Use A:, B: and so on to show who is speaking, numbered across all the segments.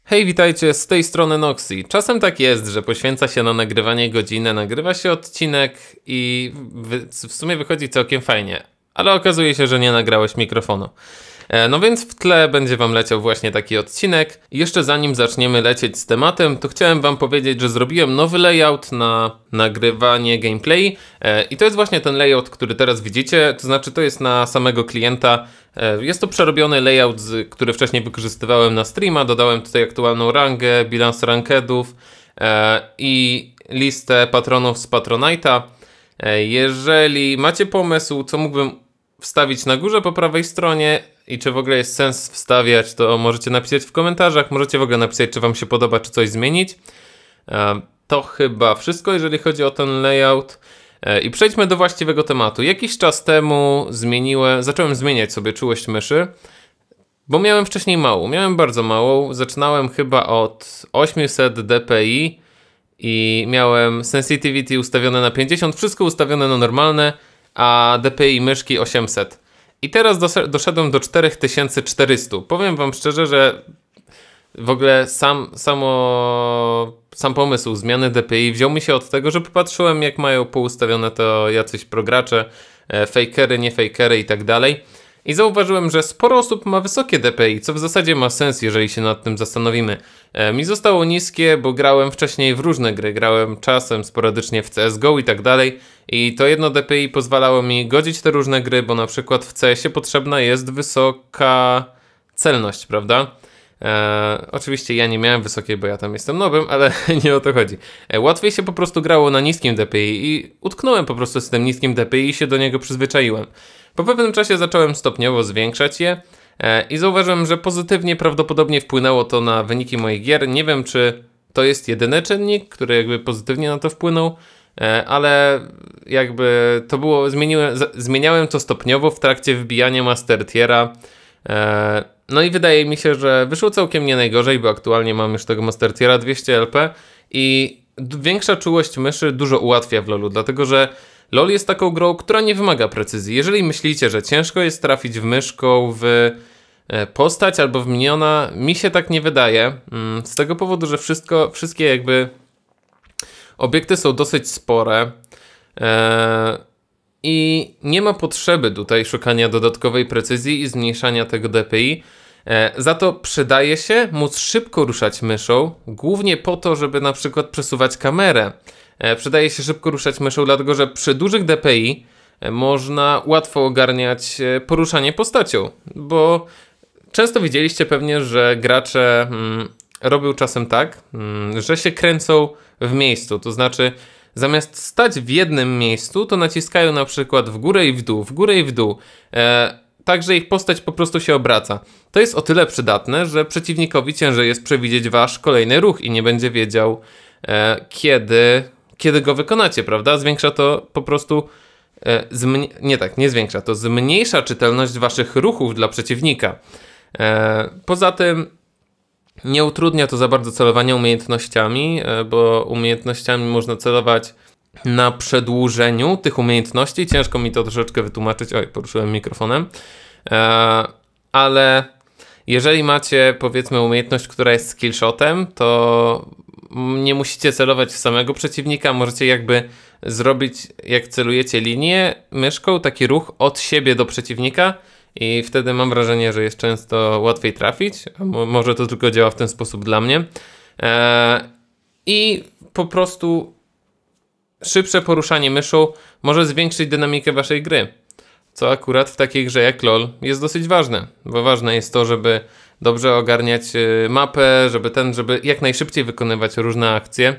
A: Hej, witajcie, z tej strony Noxy. Czasem tak jest, że poświęca się na nagrywanie godzinę, nagrywa się odcinek i w sumie wychodzi całkiem fajnie. Ale okazuje się, że nie nagrałeś mikrofonu. No więc w tle będzie wam leciał właśnie taki odcinek. I jeszcze zanim zaczniemy lecieć z tematem, to chciałem wam powiedzieć, że zrobiłem nowy layout na nagrywanie gameplay. I to jest właśnie ten layout, który teraz widzicie, to znaczy to jest na samego klienta. Jest to przerobiony layout, który wcześniej wykorzystywałem na streama. Dodałem tutaj aktualną rangę, bilans rankedów i listę patronów z Patronite'a. Jeżeli macie pomysł, co mógłbym wstawić na górze po prawej stronie i czy w ogóle jest sens wstawiać, to możecie napisać w komentarzach. Możecie w ogóle napisać, czy wam się podoba, czy coś zmienić. To chyba wszystko, jeżeli chodzi o ten layout. I przejdźmy do właściwego tematu. Jakiś czas temu zacząłem zmieniać sobie czułość myszy, bo miałem wcześniej małą. Miałem bardzo małą. Zaczynałem chyba od 800 dpi i miałem sensitivity ustawione na 50, wszystko ustawione na normalne, a dpi myszki 800. I teraz doszedłem do 4400. Powiem wam szczerze, że w ogóle sam pomysł zmiany DPI wziął mi się od tego, że popatrzyłem, jak mają poustawione to jacyś progracze, fakery, nie fakery i tak dalej. I zauważyłem, że sporo osób ma wysokie DPI, co w zasadzie ma sens, jeżeli się nad tym zastanowimy. Mi zostało niskie, bo grałem wcześniej w różne gry, grałem czasem sporadycznie w CSGO i tak dalej. I to jedno DPI pozwalało mi godzić te różne gry, bo na przykład w CS-ie potrzebna jest wysoka celność, prawda? Oczywiście ja nie miałem wysokiej, bo ja tam jestem nowym, ale nie o to chodzi. Łatwiej się po prostu grało na niskim DPI i utknąłem po prostu z tym niskim DPI i się do niego przyzwyczaiłem. Po pewnym czasie zacząłem stopniowo zwiększać je i zauważyłem, że pozytywnie prawdopodobnie wpłynęło to na wyniki moich gier. Nie wiem, czy to jest jedyny czynnik, który jakby pozytywnie na to wpłynął, ale jakby to było, zmieniałem to stopniowo w trakcie wbijania Master Tiera. No i wydaje mi się, że wyszło całkiem nie najgorzej, bo aktualnie mam już tego Master Tiera 200 LP i większa czułość myszy dużo ułatwia w LoLu, dlatego że LoL jest taką grą, która nie wymaga precyzji. Jeżeli myślicie, że ciężko jest trafić myszką w postać albo w miniona, mi się tak nie wydaje, z tego powodu, że wszystkie jakby obiekty są dosyć spore i nie ma potrzeby tutaj szukania dodatkowej precyzji i zmniejszania tego DPI. Za to przydaje się móc szybko ruszać myszą, głównie po to, żeby na przykład przesuwać kamerę. Przydaje się szybko ruszać myszą, dlatego że przy dużych DPI można łatwo ogarniać poruszanie postacią, bo często widzieliście pewnie, że gracze robią czasem tak, że się kręcą w miejscu, to znaczy zamiast stać w jednym miejscu, to naciskają na przykład w górę i w dół, w górę i w dół, tak, że ich postać po prostu się obraca. To jest o tyle przydatne, że przeciwnikowi ciężej jest przewidzieć wasz kolejny ruch i nie będzie wiedział, kiedy go wykonacie, prawda? Zwiększa to po prostu, nie zwiększa, to zmniejsza czytelność waszych ruchów dla przeciwnika. Poza tym nie utrudnia to za bardzo celowania umiejętnościami, bo umiejętnościami można celować na przedłużeniu tych umiejętności. Ciężko mi to troszeczkę wytłumaczyć. Oj, poruszyłem mikrofonem. Ale jeżeli macie, powiedzmy, umiejętność, która jest skillshotem, to nie musicie celować w samego przeciwnika. Możecie jakby zrobić, jak celujecie linię myszką, taki ruch od siebie do przeciwnika i wtedy mam wrażenie, że jest często łatwiej trafić. Może to tylko działa w ten sposób dla mnie. I po prostu szybsze poruszanie myszą może zwiększyć dynamikę waszej gry. Co akurat w takiej grze jak LoL jest dosyć ważne. Bo ważne jest to, żeby dobrze ogarniać mapę, żeby jak najszybciej wykonywać różne akcje.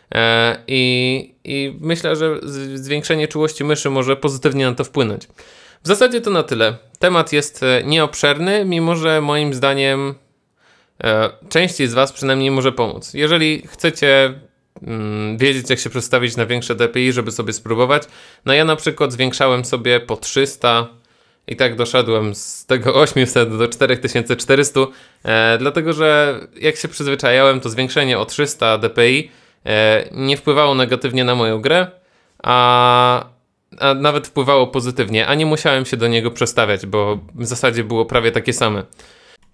A: I myślę, że zwiększenie czułości myszy może pozytywnie na to wpłynąć. W zasadzie to na tyle. Temat jest nieobszerny, mimo że moim zdaniem części z was przynajmniej może pomóc. Jeżeli chcecie wiedzieć, jak się przestawić na większe DPI, żeby sobie spróbować, no ja na przykład zwiększałem sobie po 300 i tak doszedłem z tego 800 do 4400, dlatego że jak się przyzwyczajałem, to zwiększenie o 300 DPI nie wpływało negatywnie na moją grę, a nawet wpływało pozytywnie, a nie musiałem się do niego przestawiać, bo w zasadzie było prawie takie same.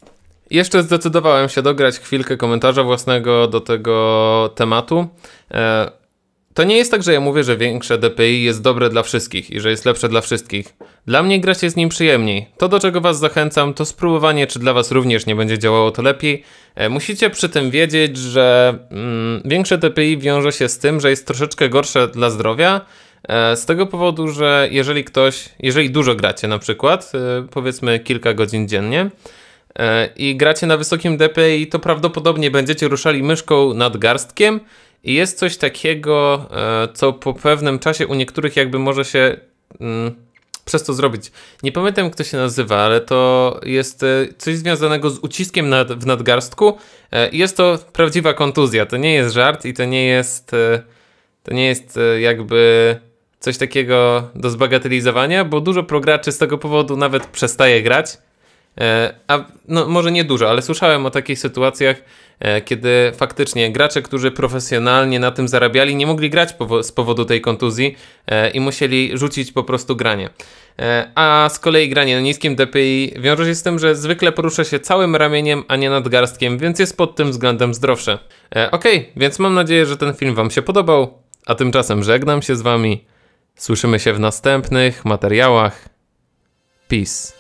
A: Jeszcze zdecydowałem się dograć chwilkę komentarza własnego do tego tematu. To nie jest tak, że ja mówię, że większe DPI jest dobre dla wszystkich i że jest lepsze dla wszystkich. Dla mnie grać jest nim przyjemniej. To, do czego was zachęcam, to spróbowanie, czy dla was również nie będzie działało to lepiej. Musicie przy tym wiedzieć, że większe DPI wiąże się z tym, że jest troszeczkę gorsze dla zdrowia. Z tego powodu, że jeżeli dużo gracie na przykład, powiedzmy kilka godzin dziennie, i gracie na wysokim DPI, to prawdopodobnie będziecie ruszali myszką nadgarstkiem i jest coś takiego, co po pewnym czasie u niektórych jakby może się przez to zrobić. Nie pamiętam, jak to się nazywa, ale to jest coś związanego z uciskiem w nadgarstku. Jest to prawdziwa kontuzja, to nie jest żart i to nie jest jakby coś takiego do zbagatelizowania, bo dużo prograczy z tego powodu nawet przestaje grać. No może nie dużo, ale słyszałem o takich sytuacjach, kiedy faktycznie gracze, którzy profesjonalnie na tym zarabiali, nie mogli grać z powodu tej kontuzji i musieli rzucić po prostu granie. A z kolei granie na niskim DPI wiąże się z tym, że zwykle porusza się całym ramieniem, a nie nadgarstkiem, więc jest pod tym względem zdrowsze. Okej, więc mam nadzieję, że ten film wam się podobał, a tymczasem żegnam się z wami. Słyszymy się w następnych materiałach. Peace.